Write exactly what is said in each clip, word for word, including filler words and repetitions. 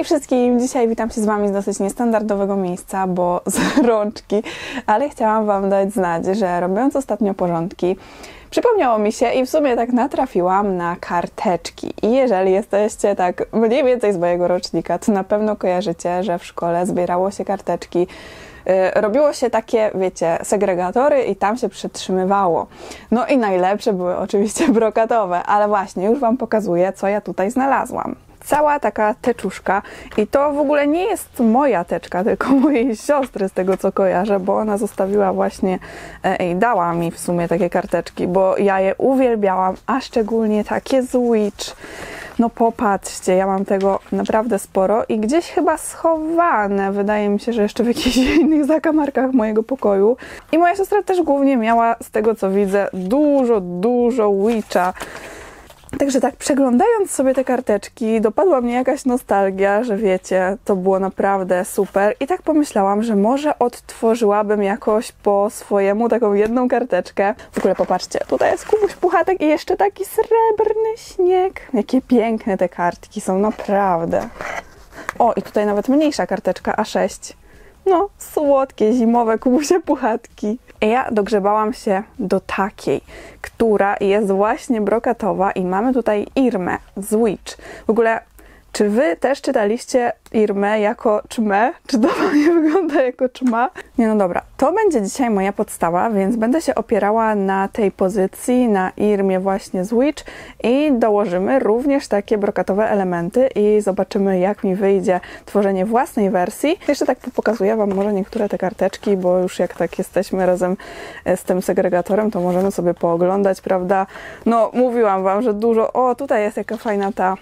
Hej wszystkim! Dzisiaj witam się z Wami z dosyć niestandardowego miejsca, bo z rączki, ale chciałam Wam dać znać, że robiąc ostatnio porządki, przypomniało mi się i w sumie tak natrafiłam na karteczki. I jeżeli jesteście tak mniej więcej z mojego rocznika, to na pewno kojarzycie, że w szkole zbierało się karteczki, Yy, robiło się takie, wiecie, segregatory i tam się przytrzymywało. No i najlepsze były oczywiście brokatowe, ale właśnie już Wam pokazuję, co ja tutaj znalazłam. Cała taka teczuszka i to w ogóle nie jest moja teczka, tylko mojej siostry z tego, co kojarzę, bo ona zostawiła właśnie i dała mi w sumie takie karteczki, bo ja je uwielbiałam, a szczególnie takie z Witch. No popatrzcie, ja mam tego naprawdę sporo i gdzieś chyba schowane, wydaje mi się, że jeszcze w jakichś innych zakamarkach mojego pokoju. I moja siostra też głównie miała, z tego co widzę, dużo, dużo Witcha. Także tak przeglądając sobie te karteczki, dopadła mnie jakaś nostalgia, że wiecie, to było naprawdę super i tak pomyślałam, że może odtworzyłabym jakoś po swojemu taką jedną karteczkę. W ogóle popatrzcie, tutaj jest Kubuś Puchatek i jeszcze taki srebrny śnieg. Jakie piękne te kartki są, naprawdę. O, i tutaj nawet mniejsza karteczka A sześć. No, słodkie, zimowe Kubusie Puchatki. I ja dogrzebałam się do takiej, która jest właśnie brokatowa i mamy tutaj Irmę z Witch. W ogóle, czy wy też czytaliście Irmę jako czmę? Czy to nie wygląda jako czma? Nie, no dobra. To będzie dzisiaj moja podstawa, więc będę się opierała na tej pozycji, na Irmie właśnie z Witch i dołożymy również takie brokatowe elementy i zobaczymy, jak mi wyjdzie tworzenie własnej wersji. Jeszcze tak pokazuję Wam może niektóre te karteczki, bo już jak tak jesteśmy razem z tym segregatorem, to możemy sobie pooglądać, prawda? No, mówiłam Wam, że dużo... O, tutaj jest jaka fajna ta...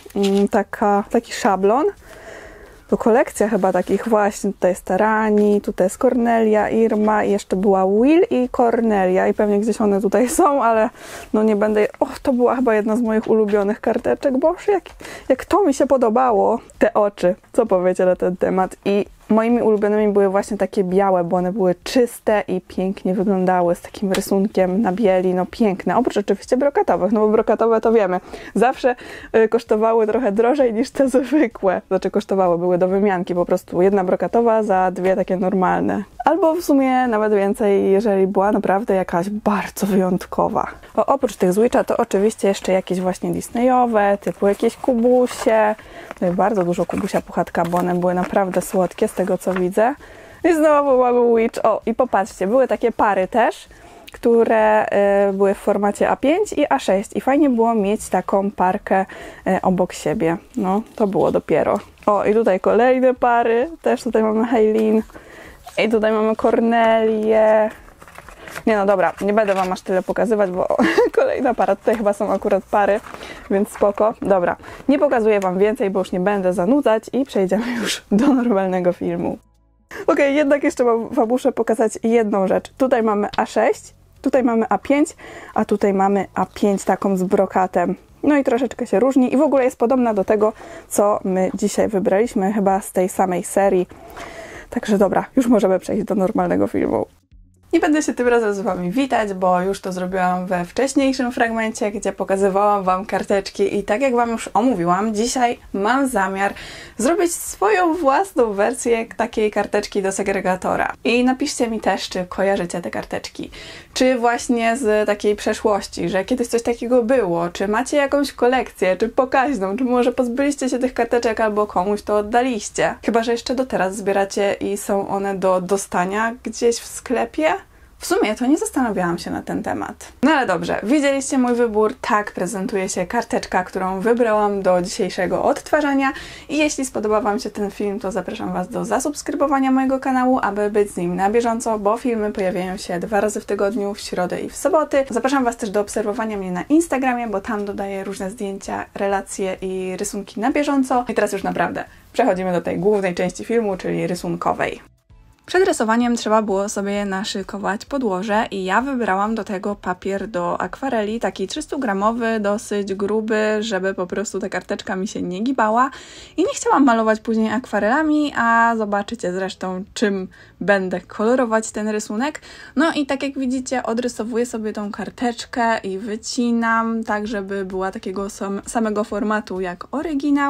Taka, taki szablon. To kolekcja chyba takich właśnie. Tutaj jest Tarani, tutaj jest Cornelia, Irma i jeszcze była Will i Cornelia i pewnie gdzieś one tutaj są, ale no nie będę... O, to była chyba jedna z moich ulubionych karteczek. Boże, jak, jak to mi się podobało. Te oczy. Co powiecie na ten temat? I moimi ulubionymi były właśnie takie białe, bo one były czyste i pięknie wyglądały z takim rysunkiem na bieli, no piękne. Oprócz oczywiście brokatowych, no bo brokatowe to wiemy, zawsze y, kosztowały trochę drożej niż te zwykłe. Znaczy kosztowały, były do wymianki po prostu. Jedna brokatowa za dwie takie normalne. Albo w sumie nawet więcej, jeżeli była naprawdę jakaś bardzo wyjątkowa. O, oprócz tych z Witcha to oczywiście jeszcze jakieś właśnie Disneyowe, typu jakieś Kubusie. Tutaj bardzo dużo Kubusia Puchatka, bo one były naprawdę słodkie z tego co widzę. I znowu mamy Witch. O, i popatrzcie, były takie pary też, które y, były w formacie A pięć i A sześć i fajnie było mieć taką parkę y, obok siebie. No, to było dopiero. O, i tutaj kolejne pary. Też tutaj mamy Hailin. I tutaj mamy Cornelię. Nie no dobra, nie będę Wam aż tyle pokazywać, bo kolejna para, tutaj chyba są akurat pary, więc spoko. Dobra, nie pokazuję Wam więcej, bo już nie będę zanudzać i przejdziemy już do normalnego filmu. Ok, jednak jeszcze Wam muszę pokazać jedną rzecz. Tutaj mamy A sześć, tutaj mamy A pięć, a tutaj mamy A pięć taką z brokatem. No i troszeczkę się różni i w ogóle jest podobna do tego, co my dzisiaj wybraliśmy, chyba z tej samej serii. Także dobra, już możemy przejść do normalnego filmu. Nie będę się tym razem z Wami witać, bo już to zrobiłam we wcześniejszym fragmencie, gdzie pokazywałam Wam karteczki i tak jak Wam już omówiłam, dzisiaj mam zamiar zrobić swoją własną wersję takiej karteczki do segregatora. I napiszcie mi też, czy kojarzycie te karteczki, czy właśnie z takiej przeszłości, że kiedyś coś takiego było, czy macie jakąś kolekcję, czy pokaźną, czy może pozbyliście się tych karteczek albo komuś to oddaliście. Chyba że jeszcze do teraz zbieracie i są one do dostania gdzieś w sklepie. W sumie to nie zastanawiałam się na ten temat. No ale dobrze, widzieliście mój wybór, tak prezentuje się karteczka, którą wybrałam do dzisiejszego odtwarzania i jeśli spodoba Wam się ten film, to zapraszam Was do zasubskrybowania mojego kanału, aby być z nim na bieżąco, bo filmy pojawiają się dwa razy w tygodniu, w środę i w soboty. Zapraszam Was też do obserwowania mnie na Instagramie, bo tam dodaję różne zdjęcia, relacje i rysunki na bieżąco. I teraz już naprawdę przechodzimy do tej głównej części filmu, czyli rysunkowej. Przed rysowaniem trzeba było sobie naszykować podłoże i ja wybrałam do tego papier do akwareli, taki trzysta gramowy, dosyć gruby, żeby po prostu ta karteczka mi się nie gibała i nie chciałam malować później akwarelami, a zobaczycie zresztą, czym będę kolorować ten rysunek. No i tak jak widzicie, odrysowuję sobie tą karteczkę i wycinam, tak żeby była takiego sam, samego formatu jak oryginał.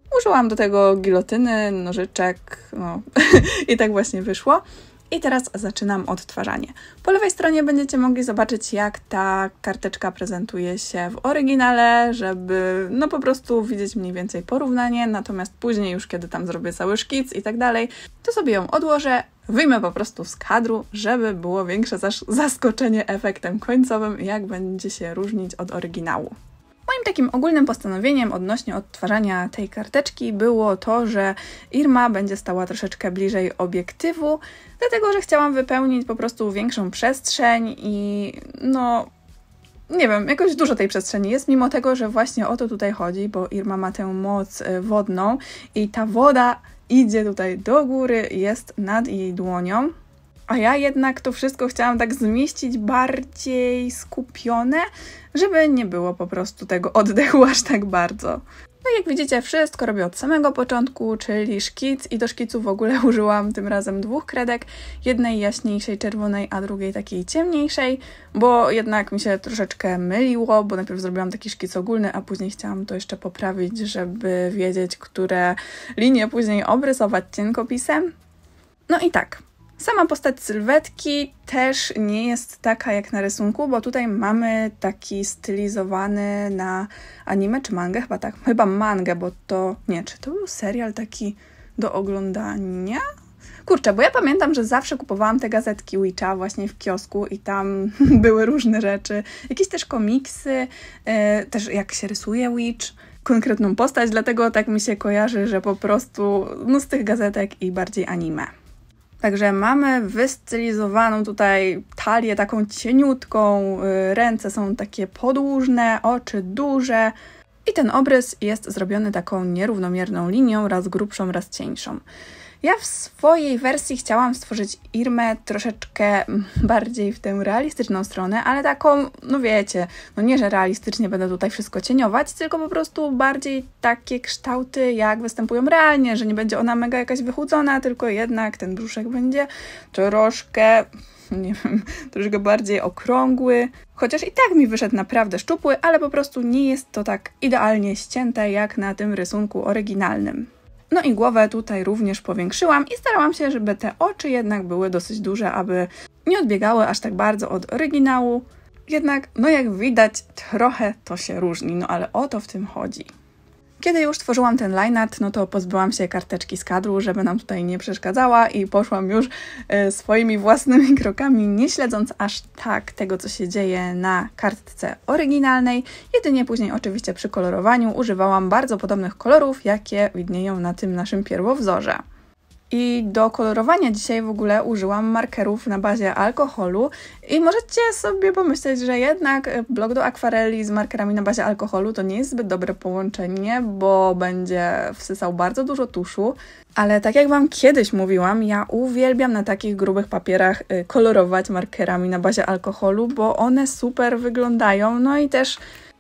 Użyłam do tego gilotyny, nożyczek, no i tak właśnie wyszło. I teraz zaczynam odtwarzanie. Po lewej stronie będziecie mogli zobaczyć, jak ta karteczka prezentuje się w oryginale, żeby no po prostu widzieć mniej więcej porównanie, natomiast później już kiedy tam zrobię cały szkic i tak dalej, to sobie ją odłożę, wyjmę po prostu z kadru, żeby było większe zaskoczenie efektem końcowym, jak będzie się różnić od oryginału. Moim takim ogólnym postanowieniem odnośnie odtwarzania tej karteczki było to, że Irma będzie stała troszeczkę bliżej obiektywu, dlatego że chciałam wypełnić po prostu większą przestrzeń i no nie wiem, jakoś dużo tej przestrzeni jest, mimo tego, że właśnie o to tutaj chodzi, bo Irma ma tę moc wodną i ta woda idzie tutaj do góry, jest nad jej dłonią. A ja jednak to wszystko chciałam tak zmieścić bardziej skupione, żeby nie było po prostu tego oddechu aż tak bardzo. No i jak widzicie, wszystko robię od samego początku, czyli szkic i do szkicu w ogóle użyłam tym razem dwóch kredek, jednej jaśniejszej czerwonej, a drugiej takiej ciemniejszej, bo jednak mi się troszeczkę myliło, bo najpierw zrobiłam taki szkic ogólny, a później chciałam to jeszcze poprawić, żeby wiedzieć, które linie później obrysować cienkopisem. No i tak. Sama postać sylwetki też nie jest taka jak na rysunku, bo tutaj mamy taki stylizowany na anime czy mangę, chyba tak, chyba mangę, bo to, nie, czy to był serial taki do oglądania? Kurczę, bo ja pamiętam, że zawsze kupowałam te gazetki Witcha właśnie w kiosku i tam były różne rzeczy, jakieś też komiksy, yy, też jak się rysuje Witch, konkretną postać, dlatego tak mi się kojarzy, że po prostu no z tych gazetek i bardziej anime. Także mamy wystylizowaną tutaj talię taką cieniutką, ręce są takie podłużne, oczy duże i ten obrys jest zrobiony taką nierównomierną linią, raz grubszą, raz cieńszą. Ja w swojej wersji chciałam stworzyć Irmę troszeczkę bardziej w tę realistyczną stronę, ale taką, no wiecie, no nie, że realistycznie będę tutaj wszystko cieniować, tylko po prostu bardziej takie kształty, jak występują realnie, że nie będzie ona mega jakaś wychudzona, tylko jednak ten brzuszek będzie troszkę, nie wiem, troszkę bardziej okrągły. Chociaż i tak mi wyszedł naprawdę szczupły, ale po prostu nie jest to tak idealnie ścięte, jak na tym rysunku oryginalnym. No i głowę tutaj również powiększyłam i starałam się, żeby te oczy jednak były dosyć duże, aby nie odbiegały aż tak bardzo od oryginału. Jednak, no jak widać, trochę to się różni, no ale o to w tym chodzi. Kiedy już tworzyłam ten line art, no to pozbyłam się karteczki z kadru, żeby nam tutaj nie przeszkadzała i poszłam już y, swoimi własnymi krokami, nie śledząc aż tak tego, co się dzieje na kartce oryginalnej. Jedynie później oczywiście przy kolorowaniu używałam bardzo podobnych kolorów, jakie widnieją na tym naszym pierwowzorze. I do kolorowania dzisiaj w ogóle użyłam markerów na bazie alkoholu i możecie sobie pomyśleć, że jednak blok do akwareli z markerami na bazie alkoholu to nie jest zbyt dobre połączenie, bo będzie wsysał bardzo dużo tuszu, ale tak jak Wam kiedyś mówiłam, ja uwielbiam na takich grubych papierach kolorować markerami na bazie alkoholu, bo one super wyglądają, no i też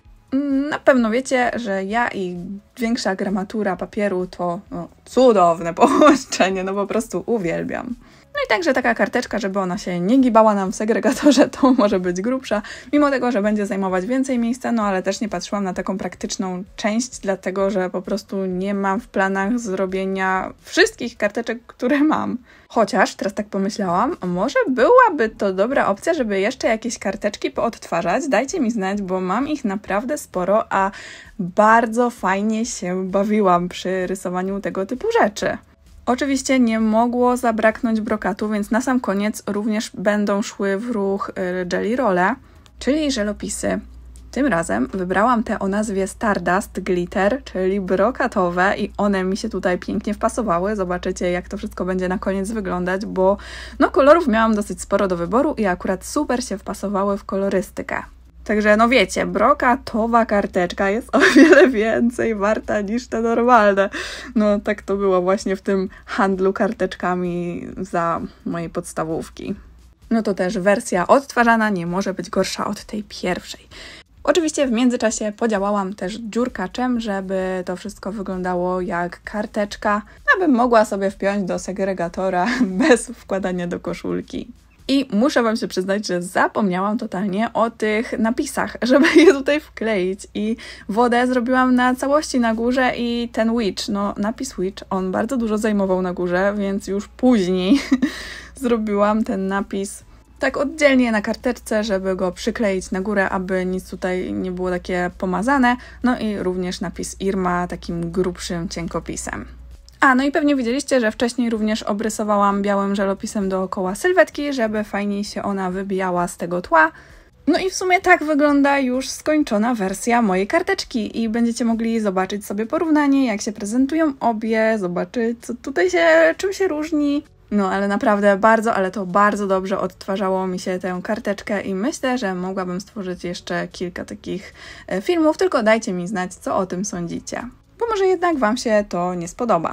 na pewno wiecie, że ja i większa gramatura papieru to no, cudowne połączenie, no po prostu uwielbiam. No i także taka karteczka, żeby ona się nie gibała nam w segregatorze, to może być grubsza, mimo tego, że będzie zajmować więcej miejsca, no ale też nie patrzyłam na taką praktyczną część, dlatego że po prostu nie mam w planach zrobienia wszystkich karteczek, które mam. Chociaż, teraz tak pomyślałam, może byłaby to dobra opcja, żeby jeszcze jakieś karteczki poodtwarzać. Dajcie mi znać, bo mam ich naprawdę sporo, a bardzo fajnie się bawiłam przy rysowaniu tego typu rzeczy. Oczywiście nie mogło zabraknąć brokatu, więc na sam koniec również będą szły w ruch jelly rolle, czyli żelopisy. Tym razem wybrałam te o nazwie Stardust Glitter, czyli brokatowe i one mi się tutaj pięknie wpasowały. Zobaczycie, jak to wszystko będzie na koniec wyglądać, bo no kolorów miałam dosyć sporo do wyboru i akurat super się wpasowały w kolorystykę. Także no wiecie, brokatowa karteczka jest o wiele więcej warta niż te normalne. No tak to było właśnie w tym handlu karteczkami za mojej podstawówki. No to też wersja odtwarzana nie może być gorsza od tej pierwszej. Oczywiście w międzyczasie podziałałam też dziurkaczem, żeby to wszystko wyglądało jak karteczka, abym mogła sobie wpiąć do segregatora bez wkładania do koszulki. I muszę Wam się przyznać, że zapomniałam totalnie o tych napisach, żeby je tutaj wkleić. I wodę zrobiłam na całości na górze i ten witch, no napis witch, on bardzo dużo zajmował na górze, więc już później zrobiłam ten napis tak oddzielnie na karteczce, żeby go przykleić na górę, aby nic tutaj nie było takie pomazane. No i również napis Irma takim grubszym cienkopisem. A, no i pewnie widzieliście, że wcześniej również obrysowałam białym żelopisem dookoła sylwetki, żeby fajniej się ona wybijała z tego tła. No i w sumie tak wygląda już skończona wersja mojej karteczki i będziecie mogli zobaczyć sobie porównanie, jak się prezentują obie, zobaczyć, co tutaj się, czym się różni. No ale naprawdę bardzo, ale to bardzo dobrze odtwarzało mi się tę karteczkę i myślę, że mogłabym stworzyć jeszcze kilka takich filmów, tylko dajcie mi znać, co o tym sądzicie. Bo może jednak Wam się to nie spodoba.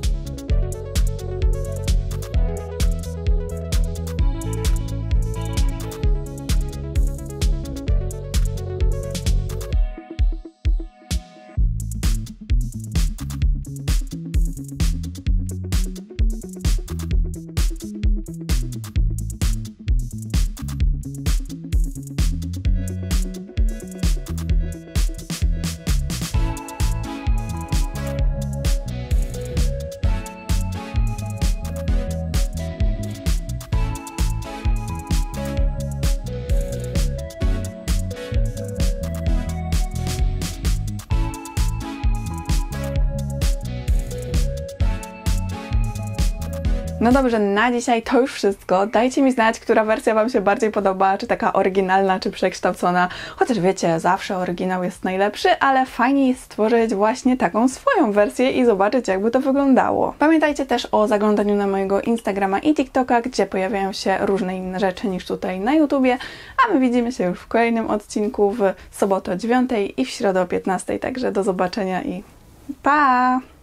No dobrze, na dzisiaj to już wszystko. Dajcie mi znać, która wersja Wam się bardziej podoba, czy taka oryginalna, czy przekształcona. Chociaż wiecie, zawsze oryginał jest najlepszy, ale fajnie jest stworzyć właśnie taką swoją wersję i zobaczyć, jakby to wyglądało. Pamiętajcie też o zaglądaniu na mojego Instagrama i TikToka, gdzie pojawiają się różne inne rzeczy niż tutaj na YouTubie, a my widzimy się już w kolejnym odcinku w sobotę o dziewiątej i w środę o piętnastej, także do zobaczenia i pa!